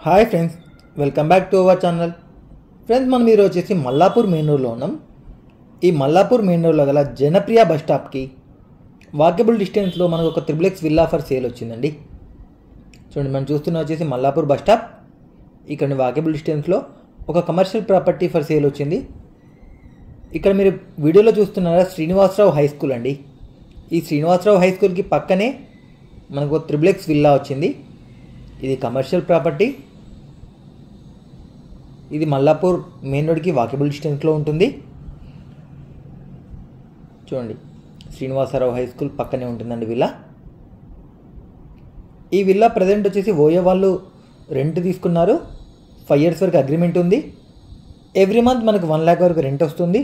Hi friends, welcome back to our channel. Friends, మనం ఈరోజు వచ్చేసి మల్లాపూర్ మెయిన్ రోడ్లో ఉన్నాం. ఈ మల్లాపూర్ మెయిన్ రోడ్లో గల జనప్రియ బస్ స్టాప్కి వాకబుల్ డిస్టెన్స్లో మనకు ఒక XXX విల్లా ఫర్ సేల్ వచ్చిందండి. చూడండి, మనం చూస్తున్న వచ్చేసి మల్లాపూర్ బస్ స్టాప్. ఇక్కడ వాకబుల్ డిస్టెన్స్లో ఒక కమర్షియల్ ప్రాపర్టీ ఫర్ సేల్ వచ్చింది. ఇక్కడ మీరు వీడియోలో చూస్తున్నారా శ్రీనివాసరావు హై స్కూల్ అండి. ఈ శ్రీనివాసరావు హై స్కూల్కి పక్కనే మనకు XXX విల్లా వచ్చింది. ఇది కమర్షియల్ ప్రాపర్టీ. ఇది మల్లాపూర్ మెయిన్ రోడ్కి వాకబుల్ డిస్టెన్స్లో ఉంటుంది. చూడండి, శ్రీనివాసరావు హై స్కూల్ పక్కనే ఉంటుందండి విల్లా. ఈ విల్లా ప్రజెంట్ వచ్చేసి ఓయో వాళ్ళు రెంట్ తీసుకున్నారు. 5 years వరకు అగ్రిమెంట్ ఉంది. ఎవ్రీ మంత్ మనకు 1 lakh వరకు రెంట్ వస్తుంది.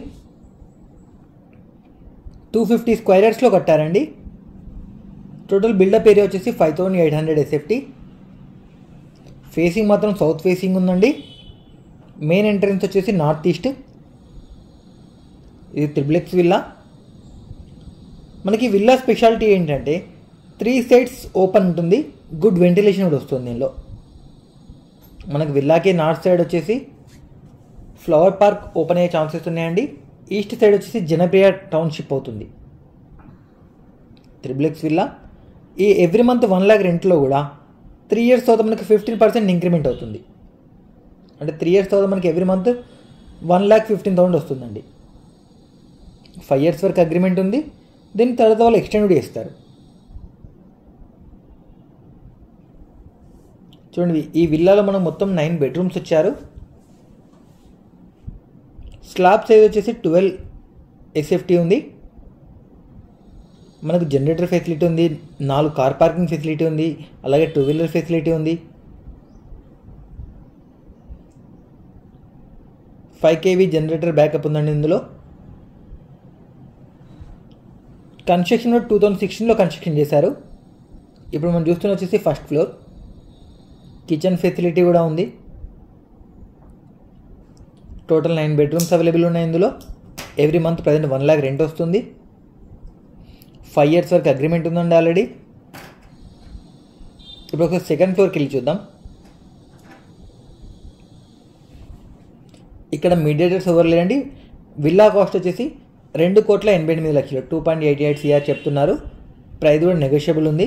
250 square yardsలో కట్టారండి. టోటల్ బిల్డప్ ఏరియా వచ్చేసి 5800 SFT. ఫేసింగ్ మాత్రం సౌత్ ఫేసింగ్ ఉందండి. మెయిన్ ఎంట్రన్స్ వచ్చేసి నార్త్ ఈస్ట్. ఇది XXX విల్లా. మనకి విల్లా స్పెషాలిటీ ఏంటంటే 3 sides ఓపెన్ ఉంటుంది. గుడ్ వెంటిలేషన్ కూడా వస్తుంది దీనిలో. మనకి విల్లాకి నార్త్ సైడ్ వచ్చేసి ఫ్లవర్ పార్క్ ఓపెన్ అయ్యే ఛాన్సెస్ ఉన్నాయండి. ఈస్ట్ సైడ్ వచ్చేసి జనప్రియ టౌన్షిప్ అవుతుంది. XXX villa. ఈ ఎవ్రీ మంత్ 1 lakh రెంట్లో కూడా 3 years తర్వాత మనకి 15% ఇంక్రిమెంట్ అవుతుంది. అంటే 3 years తర్వాత మనకి ఎవ్రీ మంత్ 1,15,000 వస్తుందండి. 5 years వరకు అగ్రిమెంట్ ఉంది. దీని తర్వాత వాళ్ళు ఎక్స్టెండ్ కూడా చేస్తారు. చూడండి, ఈ విల్లాలో మనం మొత్తం 9 bedrooms వచ్చారు. స్లాబ్ సైజ్ వచ్చేసి 12 SFT ఉంది. మనకు జనరేటర్ ఫెసిలిటీ ఉంది. 4 కార్ పార్కింగ్ ఫెసిలిటీ ఉంది. అలాగే 2-wheeler ఫెసిలిటీ ఉంది. 5 kV జనరేటర్ బ్యాకప్ ఉందండి ఇందులో. కన్స్ట్రక్షన్ 2016లో కన్స్ట్రక్షన్ చేశారు. ఇప్పుడు మనం చూస్తున్న వచ్చేసి ఫస్ట్ ఫ్లోర్. కిచెన్ ఫెసిలిటీ కూడా ఉంది. టోటల్ 9 bedrooms అవైలబుల్ ఉన్నాయి ఇందులో. Every month present 1 lakh rent వస్తుంది. 5 years వరకు అగ్రిమెంట్ ఉందండి ఆల్రెడీ. ఇప్పుడు ఒక సెకండ్ ఫ్లోర్కి వెళ్ళి చూద్దాం. ఇక్కడ మీడియేటర్స్ ఎవరు లేదండి. విల్లా కాస్ట్ వచ్చేసి 2,88,00,000 2.88 CR చెప్తున్నారు. ప్రైస్ కూడా నెగోషియబుల్ ఉంది.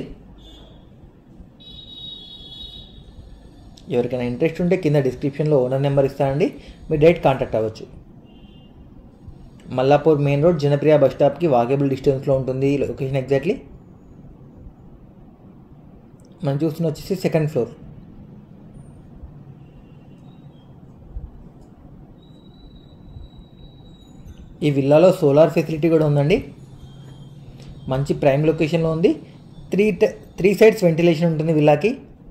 ఎవరికైనా ఇంట్రెస్ట్ ఉంటే కింద డిస్క్రిప్షన్లో ఓనర్ నెంబర్ ఇస్తానండి, మీరు డైరెక్ట్ కాంటాక్ట్ అవ్వచ్చు. Mallapur main road Janapriya bus స్టాప్కి వాకబుల్ డిస్టెన్స్లో ఉంటుంది లొకేషన్ ఎగ్జాక్ట్లీ. మనం చూస్తున్న వచ్చేసి సెకండ్ ఫ్లోర్. ఈ విల్లాలో సోలార్ ఫెసిలిటీ కూడా ఉందండి. మంచి ప్రైమ్ లొకేషన్లో ఉంది. 3 sides వెంటిలేషన్ ఉంటుంది విల్లాకి.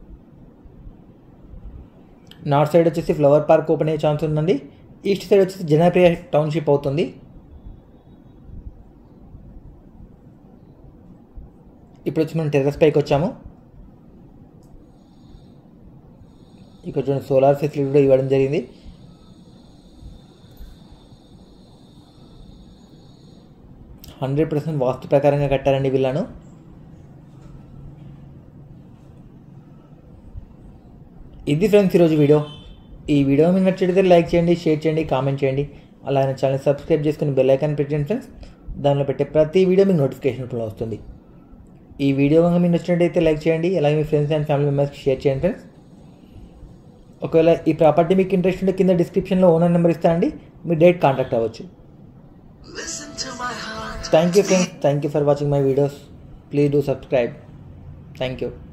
నార్త్ సైడ్ వచ్చేసి ఫ్లవర్ పార్క్ ఓపెన్ అయ్యే ఛాన్స్ ఉందండి. ఈస్ట్ సైడ్ వచ్చేసి జనప్రియ టౌన్షిప్ అవుతుంది. ఇప్పుడు వచ్చి మనం టెర్రస్ పైకి వచ్చాము. ఇక్కడ చూడండి, సోలార్ ఫెసిలిటీ కూడా ఇవ్వడం జరిగింది. హండ్రెడ్ 100% వాస్తు ప్రకారంగా కట్టారండి విల్లాను. ఇది ఫ్రెండ్స్ ఈరోజు వీడియో. ఈ వీడియో మీకు నచ్చితే లైక్ చేయండి, షేర్ చేయండి, కామెంట్ చేయండి. అలాగే ఛానల్ సబ్స్క్రైబ్ చేసుకుని బెల్ ఐకాన్ పెట్టండి ఫ్రెండ్స్. దానిలో పెట్టే ప్రతి వీడియో మీకు నోటిఫికేషన్ రూపంలో వస్తుంది. ఈ వీడియో కనుక మీకు నచ్చినట్టయితే లైక్ చేయండి. అలాగే మీ ఫ్రెండ్స్ అండ్ ఫ్యామిలీ మెంబర్స్కి షేర్ చేయండి ఫ్రెండ్స్. ఒకవేళ ఈ ప్రాపర్టీ మీకు ఇంట్రెస్ట్ ఉంటే కింద డిస్క్రిప్షన్లో ఓనర్ నెంబర్ ఇస్తానండి, మీరు డైరెక్ట్ కాంటాక్ట్ అవ్వచ్చు. Thank you friends. Thank you for watching my videos. Please do subscribe. Thank you.